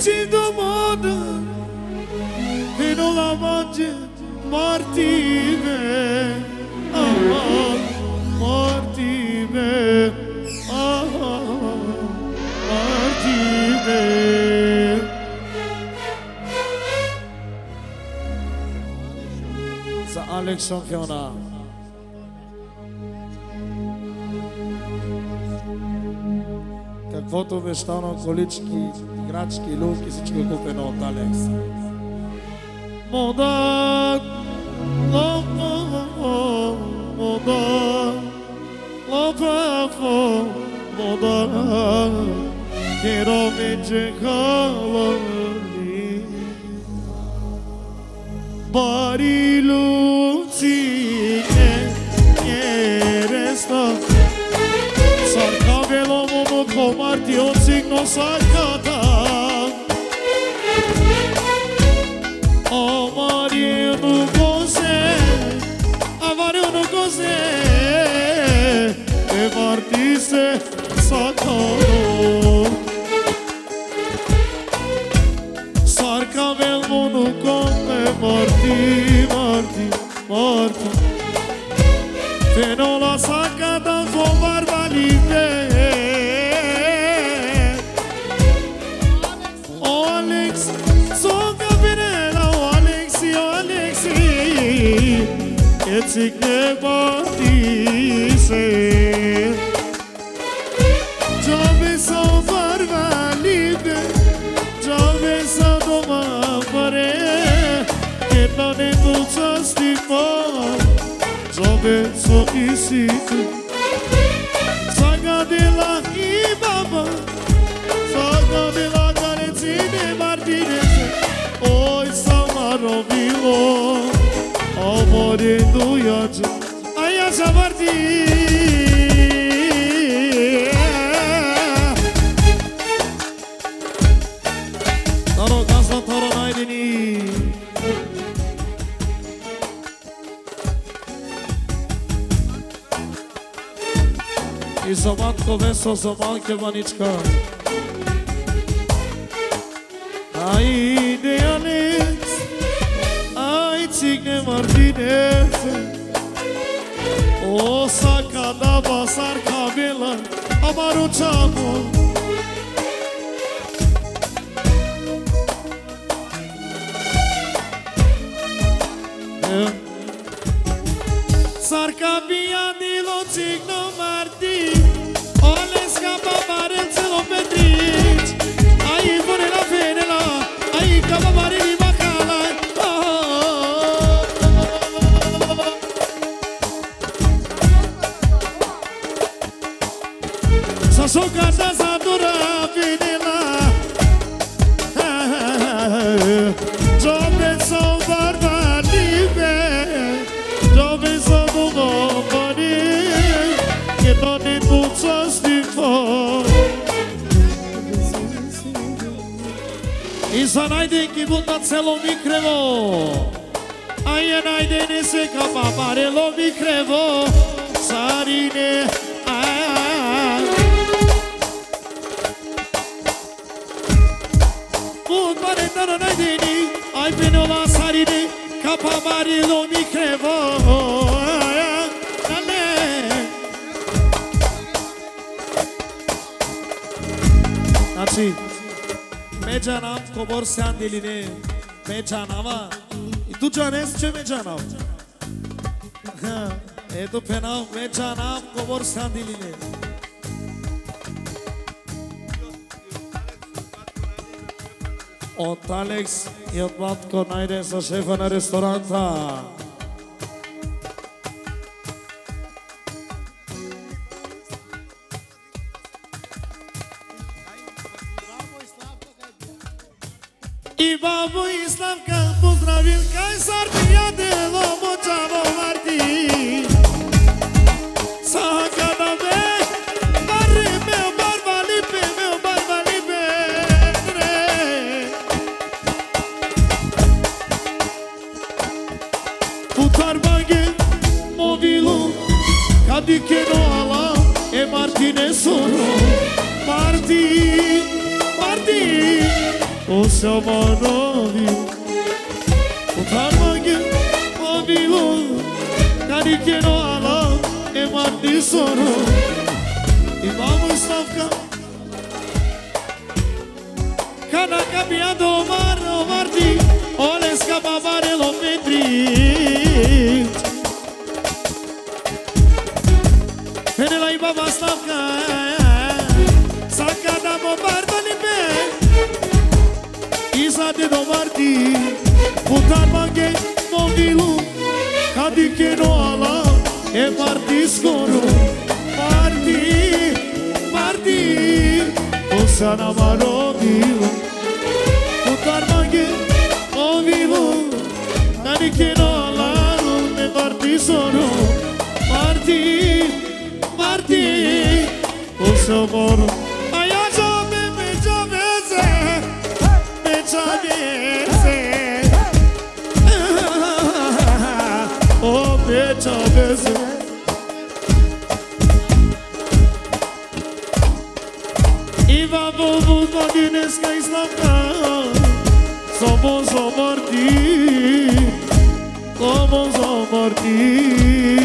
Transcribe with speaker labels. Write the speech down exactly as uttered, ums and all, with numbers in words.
Speaker 1: Ci domanda e non la mangi Martine, ah, Martine, ah, Martine. Za Alex Șampiona. Каквото обещано колички, играчки, люлки, всичко е купено от Алекс. Мода, лопа, мода, лопа, мода, керовиче халали, бари люци, не реста. Sarcavelo momo comarti o signo sacata O Maria no cos'è A Maria no cos'è E partisse saccato Sarcavelo momo come Marti, Marti, Marti Fino la sacata fu barbalite O Alex, so capinella O Alexi, O Alexi E zic ne batise Giove so barbalite Giove so doma pare Che non è dulce stifar Giove so isitu Saga de la ibaba Saga de la careține Martineze Oi samarovilo Amore duiace Aia sa Martin Taro gazla taro najdini I Zomatko Veso, Zomanke Manička Ajde Alex Aj Cigne Martinez O Sakada Basar Kabela Amaru Čamo Sarkabia Dilo Cigno Marti Ole scappa mare il cielo petrici Ai pure la fenela Ai capa mare di bacala Sa so casa sa dura fenela Giove so barba libe Giove so domani Che non è dulce stifar I sa najde kibuta celo mi krevo A je najde ne se kapa parelo mi krevo Sarine Bun pare taro najde ni Aj penola sarine Kapa parelo mi krevo Znači, Međanav kobor se andiline Međanava I tu Čanes će Međanav Eto penav Međanav kobor se andiline Od Alex i od Matko najde sa šefa na restoranta I babo i Slavka pozdravil kaj Sarpija delo močavo Marti Saka da me barri meu barba lipe meu barba lipe Putar baghe mobilu kadike no ala e Martine soro Marti Marti o să mă rovi o tarmaghe o vivo care no ala e mandi sono e vamos stavka kana cambiando mar o mardi ole scapare lo petri Vene la baba stavka Saka da bombarda libe Isa de do mardi Putar mange no vilu Kadi ke no ala E mardi skoro Mardi Mardi Osana maro vilu Putar mange no vilu Kadi ke no ala E mardi skoro Mardi Mardi Osa moro Aia jove me joveze Me joveze Oh me joveze Iva bobu modineska islamka Somos o morti Somos o morti